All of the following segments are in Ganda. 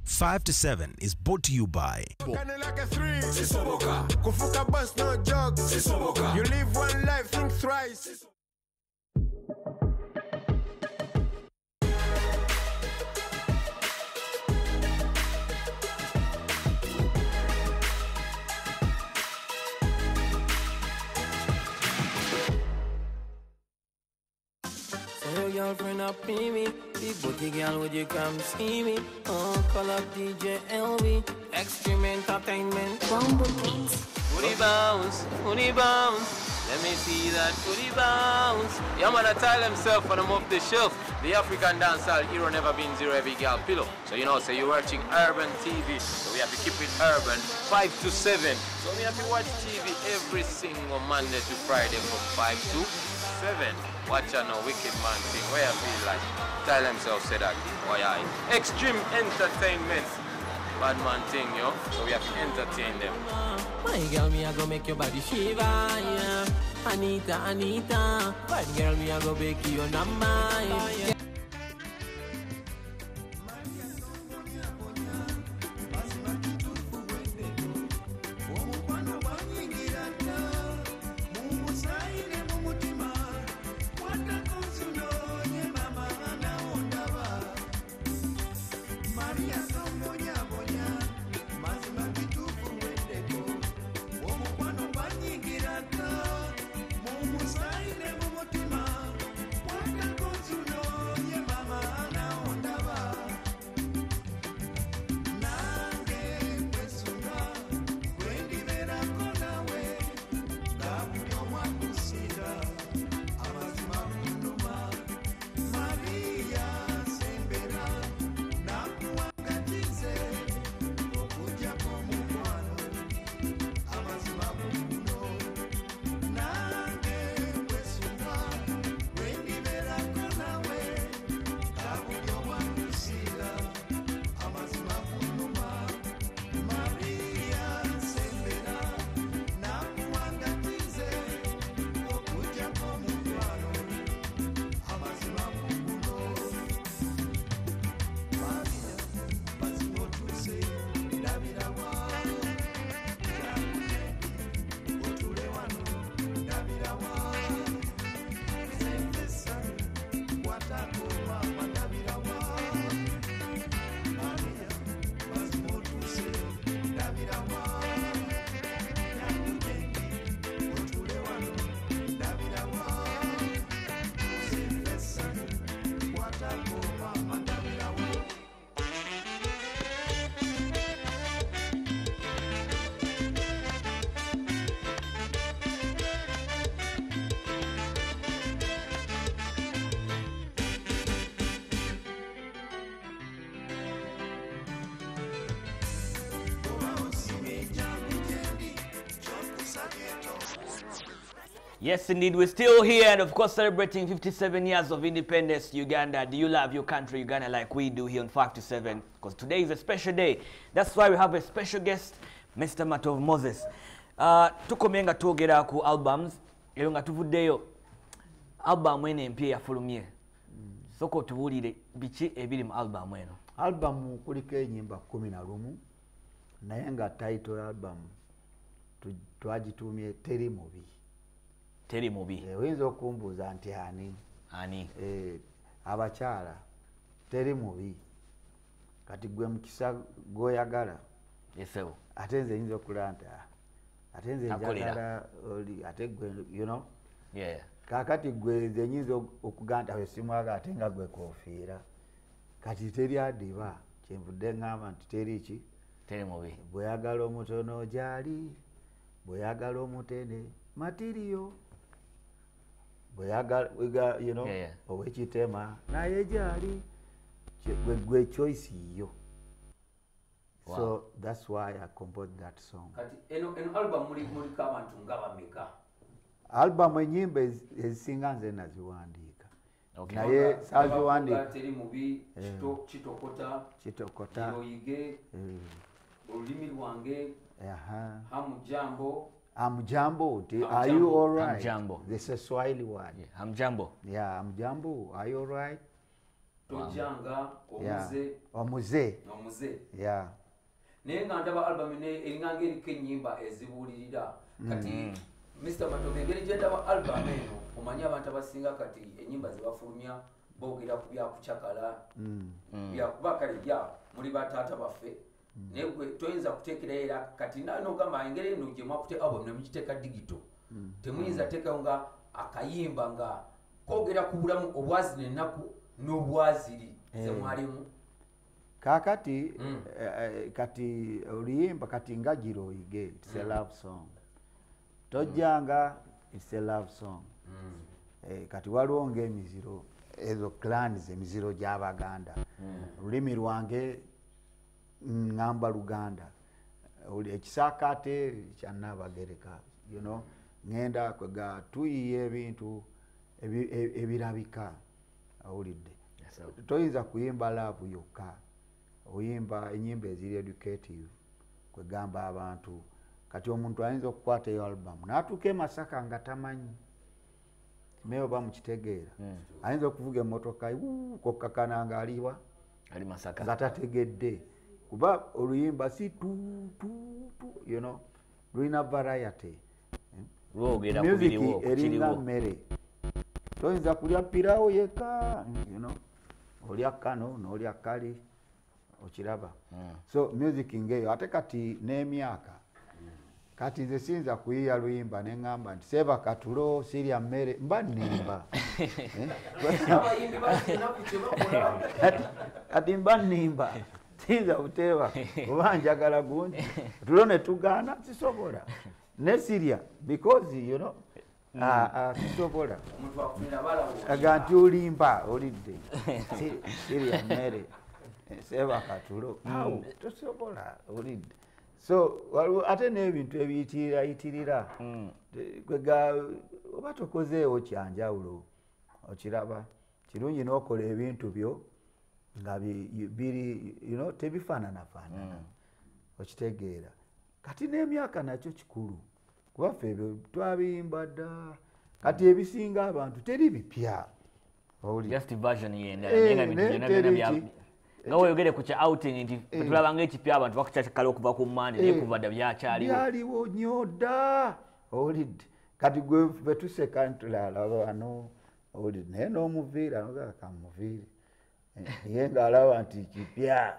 5 to 7 is brought to you by You live one life, think thrice. Your girlfriend up in me, the booty girl, would you come see me? Oh, call up DJ LV, Extreme Entertainment. Bombo Beats. Booty bounce, let me see that booty bounce. Yeah, man, I tell himself when I'm off the shelf, the African dancehall hero never been zero every girl pillow. So you know, so you're watching Urban TV, so we have to keep it urban, 5 to 7. So we have to watch TV every single Monday to Friday from 5 to 7. Watch out no wicked man thing, where I feel like, tell himself say that, why I Extreme Entertainment, bad man thing, yo, so we have to entertain them. My girl, me I go make your body shiver, yeah. Anita, bad girl, me I go make you number, yeah. Yes, indeed, we're still here and of course celebrating 57 years of independence, Uganda. Do you love your country, Uganda, like we do here on 5 to 7? Because today is a special day. That's why we have a special guest, Mr. Matovu Moses. Tukomenga tuogera ku albums, eyo nga tuvuddeyo album ene empya yafulumye. Soko tubulire biki ebiri mu album eno. Album kuliko enyimba 11 naye nga title album twagitumye Teri Mubi. Teri Mubi. Oyinza okumbuuza nti ani? Abakyala Teri Mubi. Kati gwe mukisa goyagala. Yesebo. Ate nze yinza okulanta. Ate nze njagala oli ate gwe you know. Yeah. Kakati gwe nyinza okuganta wesimwaga ate nga gwe kofiira. Kati teri adiba kyenvudde ngamba nti teri ki? Teri Mubi. Bweyagala omutono gyali, bweyagala omutene material. Bweyagala you know, owekitema naye gyali gwe choice yo. Wow. So that's why I composed that song. Kati eno album muri kabantu ngaba meka. Album enyimba ezisinga nze naziwandiika. Okay. Naye saziwandiika Teri Mubi, Kitokota, Yoyige, Olulimi Lwange, Hamujambo. Hamjambo, are you all right? Hamjambo. This is a Swahili word. Yeah. Hamjambo. Yeah, Hamjambo, are you all right? tojanga omuze yeah naye nga ndaba album ne eringa ng'eriko ennyimba ezibuulirira kati Mr. Matovu engeri gye ndaba album eno omanyi abantu abasinga kati ennyimba zebafulumya boogera ku byakucakala byakuba kale muli bataata baffe naye gwe toyinza kuteekerayo era kati nogamba engeri eno gye mwakute album ne mugiteeka digito temuyinza teekayo nga akayimba nga koogera ku bulamu obwazira ennaku n'obwaziri zemwalimu kakati kati oluyimba kati ngagiro oyige it's a love song tojanga it's a love song kati waliwo ng'emiziro ezo clans emiziro gy'Abaganda olulimi lwange ngamba Luganda ekisakate kya Nnabagereka you know ngenda kwega tuyiye ebintu ebirabika awulidde toyinza kuyimba love yokka oyimba enyimba eziri educative kwegamba abantu kati omuntu ayinza okukwata eyo album n'atuuka e Masaka nga tamanyi meyo bamukitegeera ayinza okuvuga emmotoka kokkakana nga aliwa ali Masaka nga tategedde kuba oluyimba si tu you know lulina variety lwogera ku biriwo eringa mmere toyinza kulya pirawo yekka you know olya kano n'olya kali okiraba so music ngeyo ate kati n'emyaka kati nze siyinza kuyiya luyimba ne ŋŋamba nti seeba katulo sirya mmere mba nnimba kati mba nnimba siyinza buteeba oba njagala gundi tulo ne tugaana sisobola ne sirya because you know sisobola aga nti olimba olidde sirya mmere seeba katulo awo tosobola olidde so ate n'ebintu ebiyitirira kwega oba tokozeewo kyanjawulo okiraba kirungi n'okola ebintu byo nga biri you know tebifaananafaanana okitegeera kati n'emyaka nakyo kikulu kuba ffe ebyo twabiyimba dda kati ebisinga abantu teri bipya just version yendala nga oyogere ku kya outing nti tulaba ng'ekipya abantu bakukyakala okuva ku mmande naye kuva dda byaliwo nnyo dda owulidde kati gwe betuseka ntulaalaba wano owulidde naye n'omuviira nogaa kamuviire ye ng'alaba nti kipya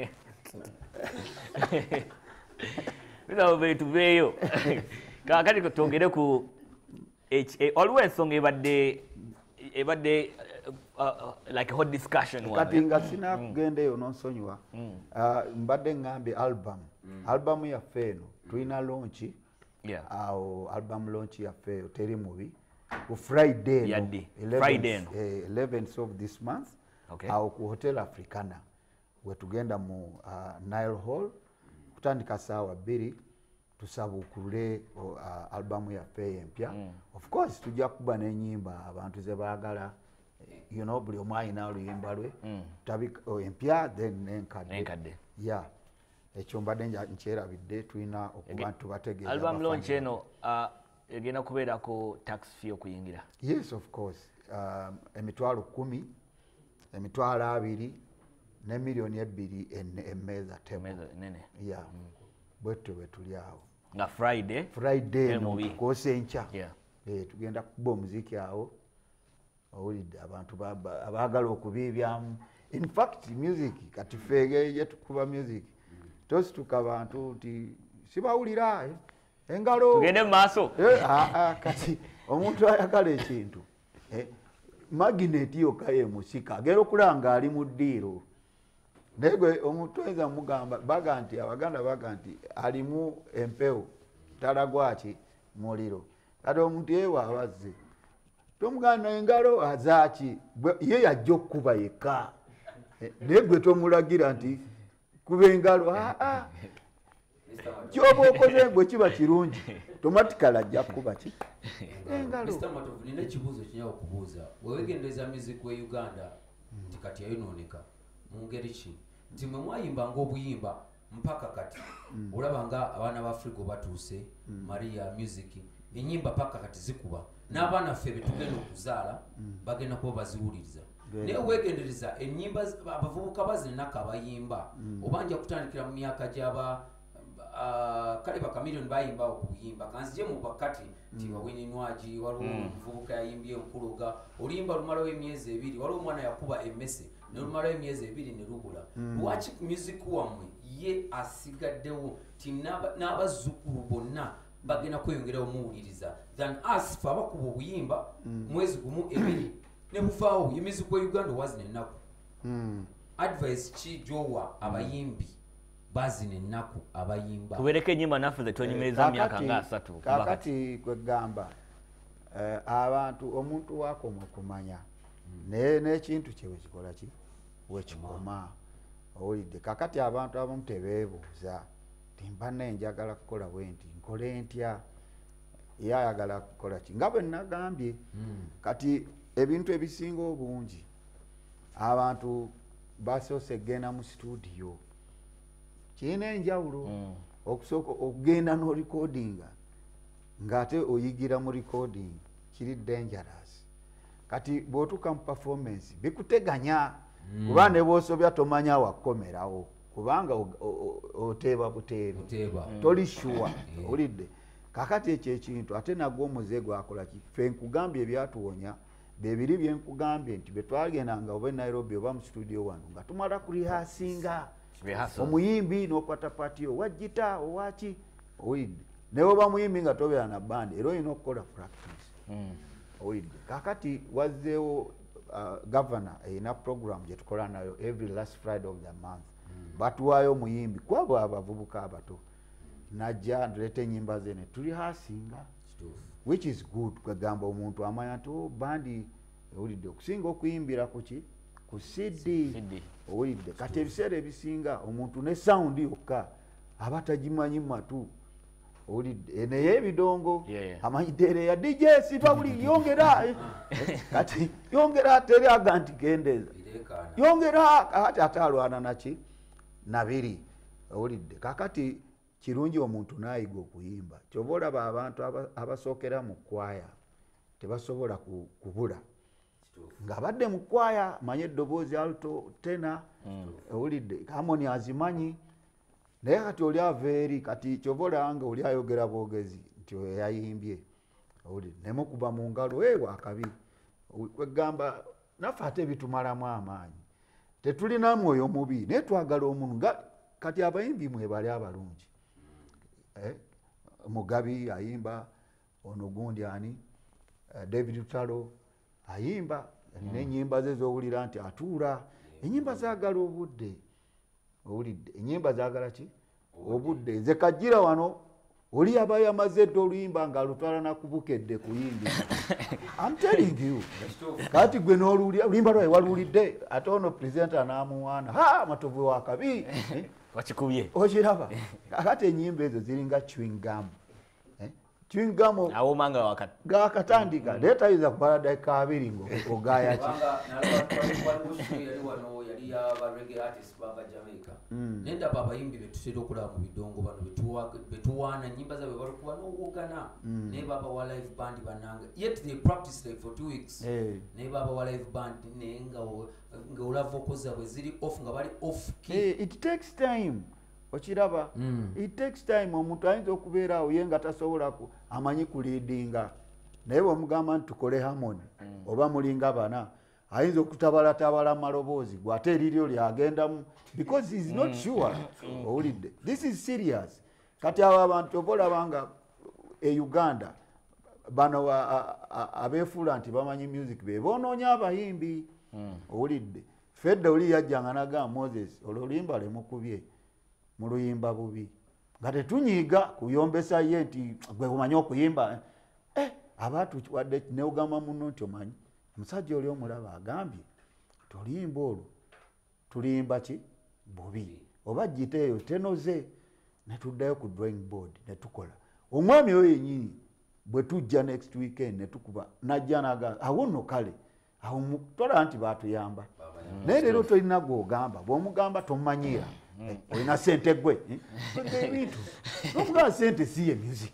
bisaba tuveeyo kakati twongere ku waliwo ensonga ebadde like hot discussion kati nga sinakugendeyo n'onsonyiwa mbadde ngambye album yaffe eno tulina launch awo album launch yaffe eyo teri mubi ku Friday 11th of this month awo ku Hotel Africana wetugenda mu Nile Hall kutandika saawa 2 tusabukule album yaffe empya of course tujja kuba n'ennyimba abantu ze baagala you know buli omu alina oluyimba lwe empya then n'enkadde yeah ekyo mbadde nkyerabidde tulina okuba tubategeeza album launch eno egenda kubeerako tax fee okuyingira yes of course emitwalo 10 emitwalo 2 ne million 2 emmeeza nene yeah bwetyo bwe tuli awo nga Friday kosa enkya tugenda kuba omuziki awo owulidde abantu abaagala okubiibyamu in fact music kati feege gye tukuba music tosituka abantu nti sibawulira engalo tugende mu maaso kati omuntu ayagala ekintu magnet yokka yemusika agera okulanga ali mu ddiiro naye gwe omuntu oyinza mugamba baga nti Abaganda baga nti alimu empewo talagwaki muliro kati omuntu yewa abazze tomugana engalo azaki ye yajja okuba yekka naye gwe tomulagira nti kuba engalo kyoba okoze gwe kiba kirungi tomatikala ajja kuba ki engalo. Mr. Matovu, nina ekibuuzo kinyala okubuuza wewegendeza music we Uganda nti kati yayonooneka mu ngeri ki nti mwe mwayimbanga obuyimba mpaka kati olaba nga abaana ba Afrigo batuuse Maria music ennyimba paka kati zikuba n'abaana ffe betugenda okuzaala bagenda kuba baziwuliriza naye weegendereza ennyimba abavubuka bazina ennaku abayimba obanja kutandikira mu myaka gy'aba kale bakamiliyoni bayimbawo ku buyimba kanzije mu bakati nti wawininwagi waliwo omuvubuka yayimbye enkuloga oluyimba lumalawo emyezi 2 waliwo omwana yakuba emmese ne lumalawo emyezi 2 ne lubula lwaki music wammwe ye asigaddewo ti n'abazzukulu bonna bagenda kweyongerawo muwuliriza than us fe abakuba obuyimba mwezi gumu 2 ne buvaawo ye music wa Uganda wazina ennaku advice ki gyowa abayimbi bazina ennaku abayimba tubereke ennyimba naffe ze tonyumiriza myaka nga 3 kakati kwegamba abantu omuntu wakoma okumanya n'ekintu kye wekikola ki wekikoma owulidde kakati abantu abamu tebeebuuza timba nenjagala kukola bwenti nkole ntya yayagala kukola ki nga bwe nagambye kati ebintu ebisinga obungi abantu basoose genda mu studio kirina enjawulo okusooka okugenda n'orecordinga ng'ate oyigira mu recording kiri dangerous kati bw'otuuka mu performance bikuteganya kuba ne bw'osobya tomanya wakomerawo kubanga oteeba buteebe toli sure olidde kakati ekyo ekintu ate nagwo omuze gwakola ki ffe nkugambye ebyatuwonya bebiri bye nkugambye nti bwe twagendanga oba e Nairobi oba mu studio wano nga tumala kurihasinga omuyimbi n'okwata patiyo owa gita owaki owidde naye oba muyimbi nga tobeera na bandi era olina okukola practice owidde kakati wazzeewo governor erina program gye tukola nayo every last Friday of the month batuwaayo omuyimbi kwabo abavubuka abato najja ntuleeta ennyimba ze ne tulihasinga which is good kwegamba omuntu amanya nti bandi owulidde okusinga okuyimbira kuki ku CD owulidde kati ebiseera ebisinga omuntu ne sound yokka aba tagimanyi matu owulidde naye ebidongo amanyidde ya DJ sipa buli yongera kati yongera teraga nti gendeza yongera kati atalwana naki nabiri owulidde kakati kirungi omuntu nayiga okuyimba kyoba olaba abantu abasookera mu kwaya tebasobola kubula nga badde mu kwaya manye eddoboozi alto tena owulidde harmony azimanyi naye kati oli ava eri kati kyoba olanga oli ayogera bwogezi nti oyo yayimbye owulidde nemukuba mu ngalo ewa akabi kwegamba naffe ate bitumalamu amaanyi tetulina mwoyo mubi naye twagala omuntu kati abayimbi mwebali abalungi Mugabi ayimba ono gundi ani David Utalo ayimba n'ennyimba ze z'owulira nti atuula ennyimba zaagala obudde owulidde ennyimba zaagala ki obudde nze kajjira wano oli aba yamaze dde oluyimba ng'alutwala nakubukedde kuyimbi I'm telling you kati gwe n'oluyimba lwawe waluwulidde ate ono presenter n'amuwaana Matovu wakabi wakikubye okiraba kakati ennyimba ezo ziringa chewing gum chewing gum awomanga gakatandika leetayiza kubala dakika 2 ng'ogaaya ki nendaba abayimbi betutera okulaba mu bidongo bano betuwaana ennyimba zaabwe balikuba n'owogana naye baba wa live band bananga yet they practice like for 2 weeks naye baba wa live band naye nga olava vocals zaabwe ziri off nga bali off key it takes time okiraba it takes time omuntu ayinza okubeera awo ye nga tasobola amanyi kuliidinga naye bw'omugamba nti tukole harmony oba mulinga bana ayinza okutabalataba maloboozi gwate eriryo lyagendamu because he is not sure owulidde this is serious kati abo abantu obolabanga e Uganda bano abeefuula nti bamanyi music be boonoonya abayimbi owulidde fedde oli yajjanga naga Moses oluyimba lemukubye mu luyimba bubi nga tetunyiiga kuyombesa ye nti gwe omanyi okuyimba abaatuwadde neogamba muno nti omanyi omusajja oli omulaba agambye tuluyimba olwo tuluyimba ki bubi oba gita eyo tenoze ne tuddayo ku drawing board ne tukola omwami oyo yennyini bwe tujja next weekend ne tukuba najja naga awo nno kale awo tola nti baatuyamba naye leero tolina gw'ogamba bw'omugamba tomanyira olina sente gwe ebintu n'omugamba sente si ye music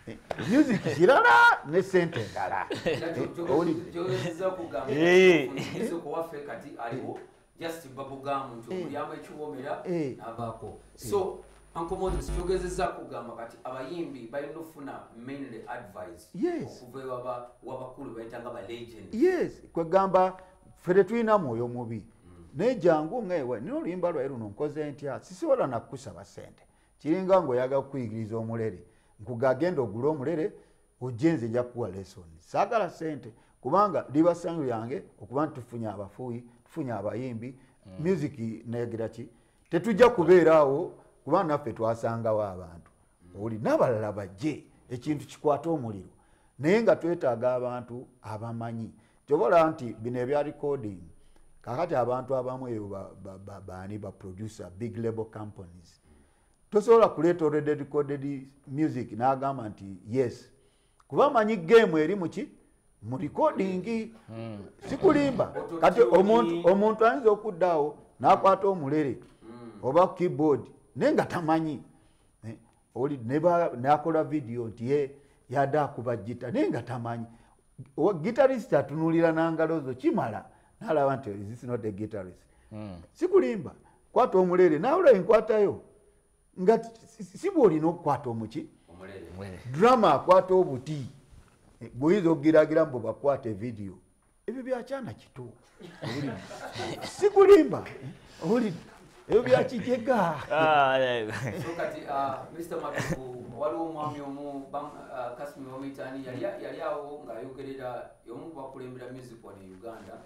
music kirala ne sente endala gyoleza okugamba okuwaffe kati aliwo just babugamu nti omulyamu ekiwomera n'avaako so Uncle Moses kyogezezza kugamba kati abayimbi balina ofuna mainly advice okuva wabakulu bayitanga ba legend yes kwegamba ffe tulina mwoyo mubi naye jangu ngewe nina oluyimba lwayi luno nkoze ntya sisobola nakukusaba sente kiringa ng'oyaga kukuyigiriza omulere nkugagenda ogula omulere ojje nze nja kukuwa lesoni saagala sente kubanga liba ssanyu lyange okuba nti tufunye abafuuyi tufunye abayimbi music negira ki tetujja kubeeraawo kuba naffe twasangawo abantu oli n'abalala bajje ekintu kikwata omuliro naye nga twetaaga abantu abamanyi kyobola nti bino ebya recording kakati abantu abamu eyo baani ba producer big label companies tosobola kuleeta already recorded music n'agamba nti yes kuba manyi game eri muki mu recording sikulimba kati omuntu ayinza okuddaawo n'akwata omulere oba keyboard naye nga tamanyi oli n'akola video nti ye yadde akuba gita naye nga tamanyi guitarist atunulira n'angalo zo kimala n'alaba nti this is not a guitarist sikulimba kwata omulere nawula enkwatayo nga si bw'olina okukwata omuki drama akwata obuti bw'oyinza okugiragira mbu bakwate video ebyo byakyana kito sikulimba owulidde ebyo byakijega so kati Mr. Matovu waliwo omwami omu Kasumi Wamitaani yali awo ng'ayogerera y'omu bakulembera music wano e Uganda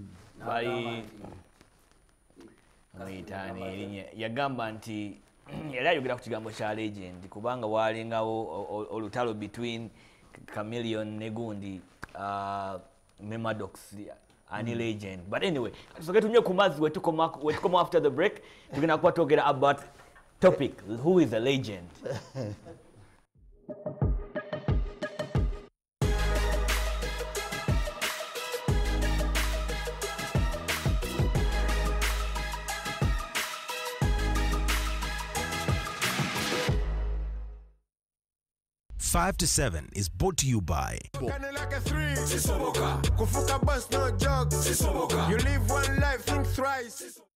Wamitaani yagamba nti yali ayogera ku kigambo kya legend kubanga waalingawo olutalo between Chameleon ne gundi Memadox ani legend but anyway tusoke tunye ku mazzi wetukoma after the break tugenda kuba twogera about topic who is a legend. Five to Seven is brought to you by Kufuka bus no jogs. You live one life, think thrice.